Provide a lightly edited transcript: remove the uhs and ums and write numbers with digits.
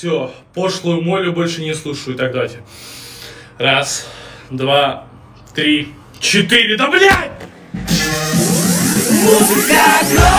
Все, пошлую молю больше не слушаю. Так, давайте. Раз, два, три, четыре. Да, блядь! Музыка.